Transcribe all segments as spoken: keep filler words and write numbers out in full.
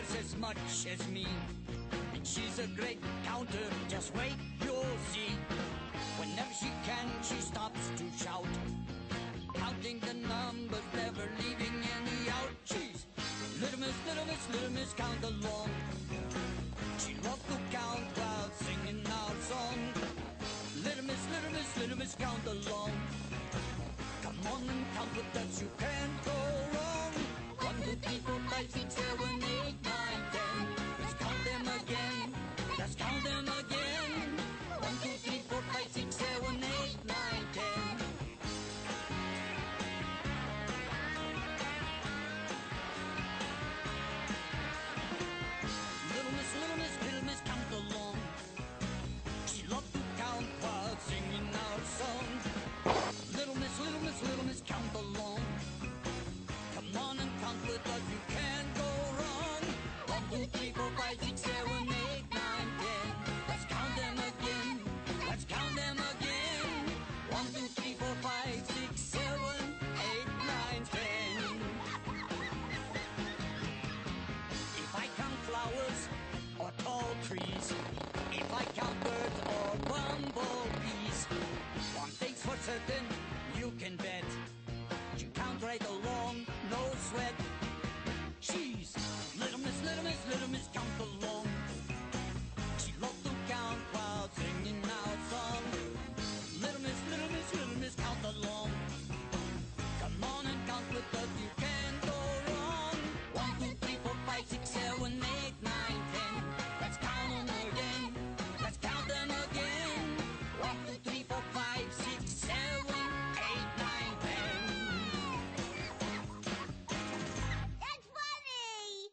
twice as much as me. And she's a great counter, just wait, you'll see. Whenever she can, she stops to shout, counting the numbers, never leaving any out. She's Little Miss, Little Miss, Little Miss, count along. She loves to count while singing our song. Little Miss, Little Miss, Little Miss, count along. Come on and count with us, you can't go wrong. One, two, three, four, five, six, seven, eight, nine, ten. Let's count them again. Let's count them again. One, two, three, four, five, six, seven, eight, nine, ten. Little Miss, Little Miss, Little Miss, count along. She loved to count while singing our song. Little Miss, Little Miss, Little Miss, count along. Come on and count with us, you can't go wrong. One, two, three, four, five, six, seven, eight, nine, ten. Let's count them again. Let's count them again. One, two, three, four, five, six, seven, eight, nine, ten. If I count flowers or tall trees, if I count birds or bumblebees, one thing's for certain, you can bet. You count right along, no sweat. She's Little Miss, Little Miss, Little Miss, count along. She loves to count while singing our song. Little Miss, Little Miss, Little Miss, count along. Come on and count with us, you can't go wrong. One, two, three, four, five, six, seven, eight, nine, ten. Let's count them again. Let's count them again. One, two, three, four, five, six, seven, eight, nine, ten. That's funny!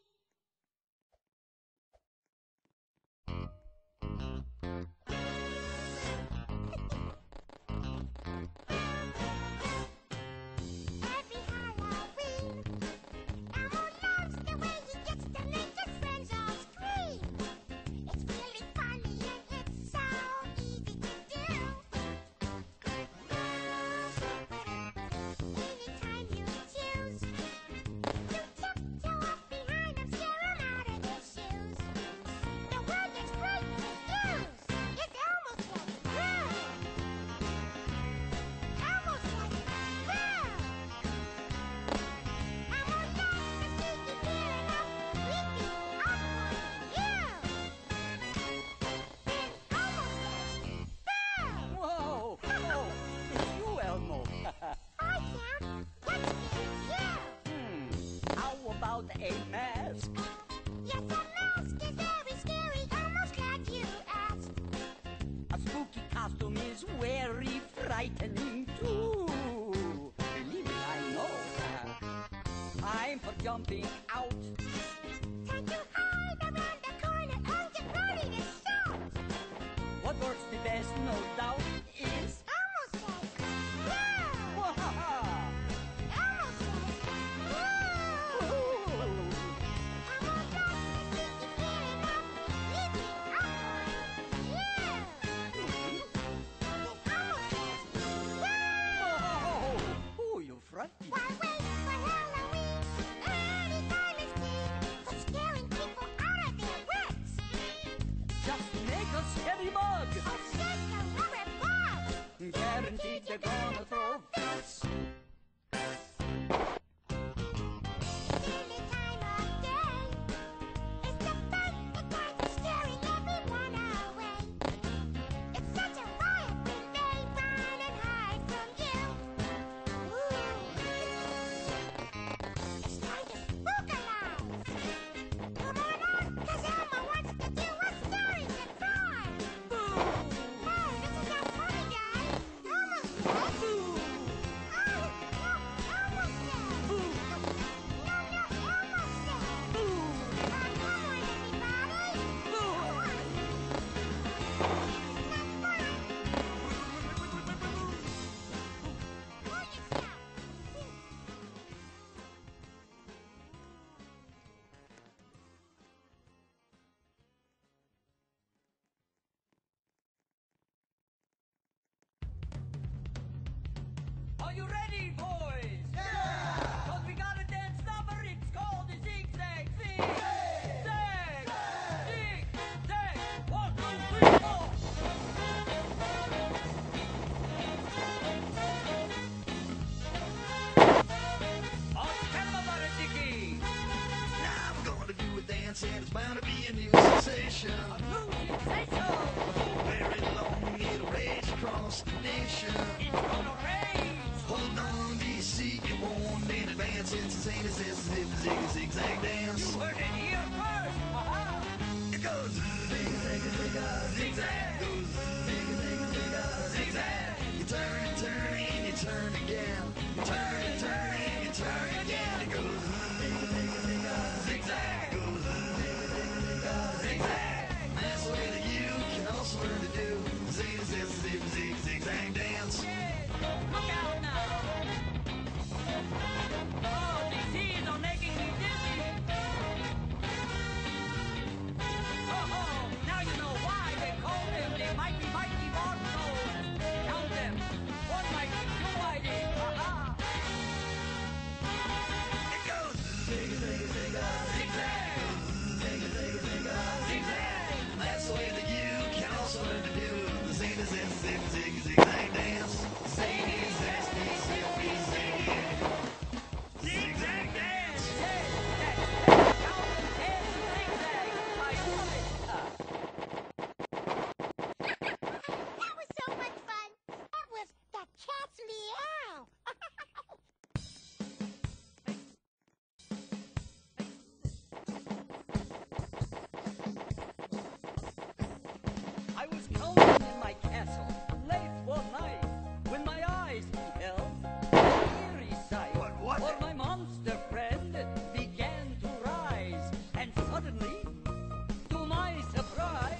Happy Halloween! Elmo loves the way he gets to make his friends all scream. It's really funny and it's so easy to do. Anytime you choose, you tiptoe up behind them, scare 'em out of their shoes. The word that's great to use is Elmo says boo. Elmo says boo. Elmo loves the sneaky feeling of creepy, awkward you. Then Elmo says boo. Whoa! Oh, it's you, Elmo. I can't. What scares you? Hmm, how about a mask? Yes, a mask is very scary. Elmo's glad you asked. A spooky costume is very frightening too. Believe me, I know. Time for jumping out. Time to hide around the corner and get ready to shout. What works the best, no doubt, is Elmo says boo. Wahaha! Elmo says boo. Elmo loves the sneaky feeling of creepy, awkward you. Then Elmo says boo. Oh, oh, you frightened. Why wait for Halloween? Anytime is key for scaring people out of their wits. Just make a scary mug. Or shake a rubber ball. Guaranteed they're gonna throw fits. Any time of day. It's the perfect time for scaring everyone away. It's such a riot when they run and hide from you. Ooh. It's time to spookalize. Come on out, 'cause Elmo wants to do a scary surprise. Boo! Hey, this is not funny, guys. Elmo says Boo! Oh, no, Elmo says Boo! No, no, Elmo says Boo! Oh, come on, everybody. Boo! Come on. Not fun. Pull yourself. Are you ready, boys? Yeah! 'Cause we got a dance number, it's called the Zigzag Zig. again. You turn and turn and you turn again. It goes zigzag, goes zigzag. That's the way that you can also learn to do zig zig zig zig zigzag dance. Look out now! Oh, these seas are making me dizzy! Oh, oh, now you know why they call them the mighty, mighty Barcodes. Count them. One mighty, two mighty, ha-ha! It goes zig zig zig zigzag, zig zig zig zigzag. That's the way that you can also learn to do the zig zig zig zig zigzag dance. Zig zig zig zig zig zigzag dance. Hey, hey, hey, count them ten zigzags. I love it. That was so much fun. That was the cat's meow. I was counting in my castle late one night when my eyes beheld an eerie sight. What was For it? my monster friend began to rise, and suddenly, to my surprise,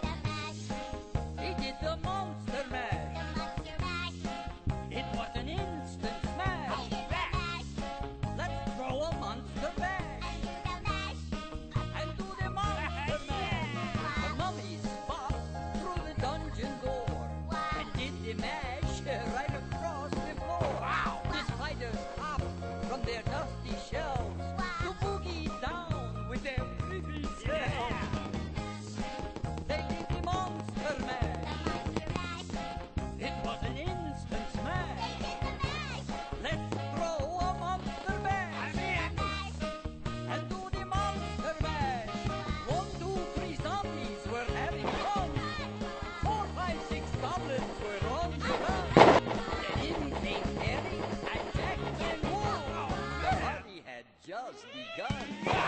he did the monster mash. It was an instant smash. Let's throw a monster bash and do the monster mash. The mummies bobbed through the dungeon door and did the mash right across the floor. Wow! The spiders hopped from their dusty shells to boogie down with their creepy selves. They did the monster mash. It was an instant smash. Let's throw a monster bash and do the monster mash. One, two, three zombies were having fun. Four, five, six goblins were on the run. Then in came Harry and Jack and Woo. The party had just begun.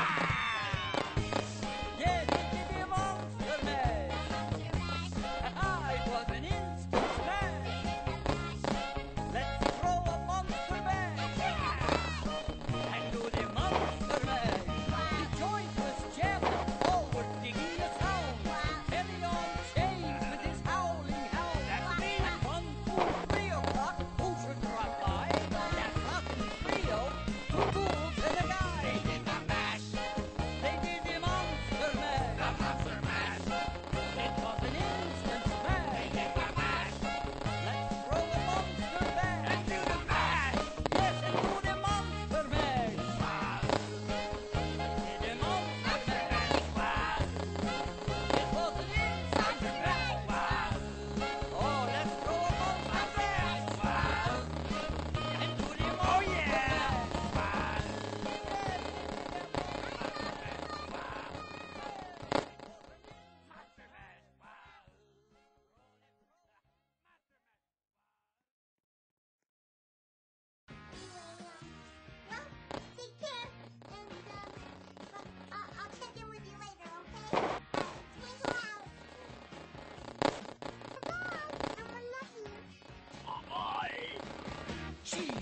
Yes, it did the monster mash. Ah, it was an instant smash. Let's throw a monster bash and do the monster mash. The joint was jamming, all were digging the sound. Harry on chains with his howling hound. And one, two, three o'clock, who should drop by? That rotten trio, two ghouls and a guy. They did the mash. They did the monster mash. The monster mash. It was an instant smash. They did the mash. Let's throw a monster bash and do the mash. Yes, and do the monster mash. They did the monster mash. It was an instant smash. Oh, let's throw a monster bash and do the monster mash. Well, take care. And, uh, I'll, I'll check in with you later, okay? Uh, twinkle out. Bye-bye. I'm a love you. She